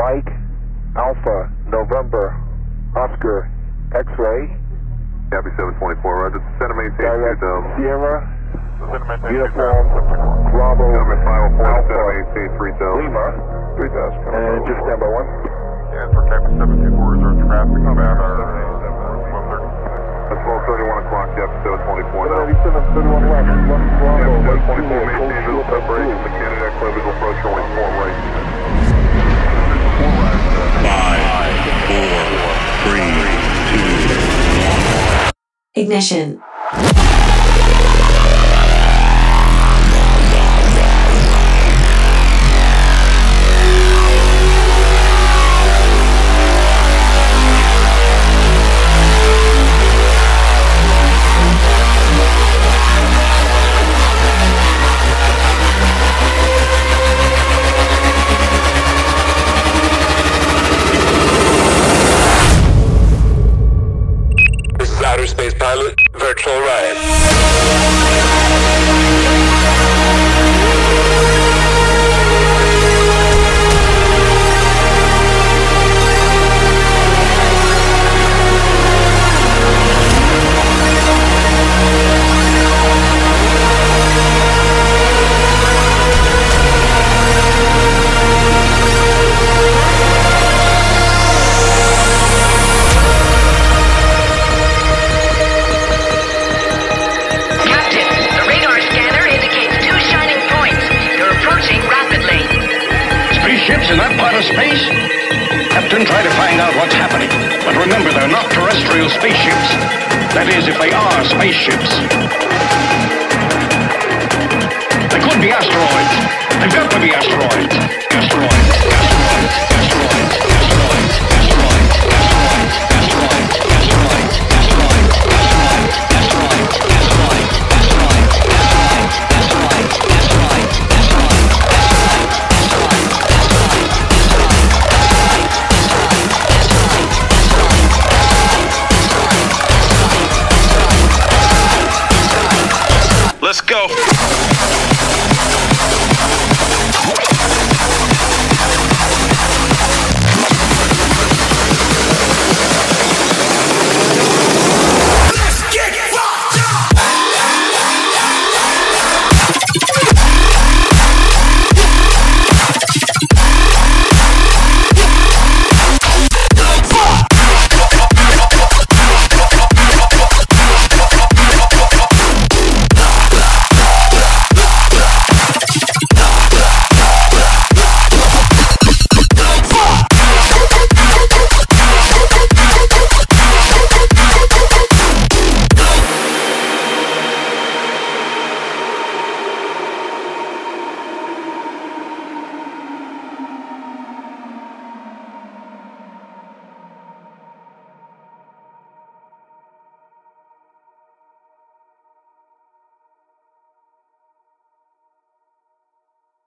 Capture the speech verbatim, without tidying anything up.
Mike, Alpha, November, Oscar, X-ray. Copy seven twenty-four, Roger. Send a maintain Direct to um, Sierra, Uniform, Bravo, Government five oh four, Alpha, send a maintain three thousand. Lima, three thousand. and just stand by one. Yeah, for Captain seven two four, is our traffic about our one thirty? That's twelve thirty-one o'clock, Captain seven twenty-four now. ninety-seven, thirty-one left, one Bravo, Captain seven right twenty-four, Juliet, maintain close visual to separation. The Canada Club visual approach only four right. Five, four, three, two, one. Ignition. Outer space pilot, virtual Riot. In that part of space? Captain, try to find out what's happening. But remember, they're not terrestrial spaceships. That is, if they are spaceships. They could be asteroids. They've got to be asteroids. Asteroids. Asteroids. Asteroids.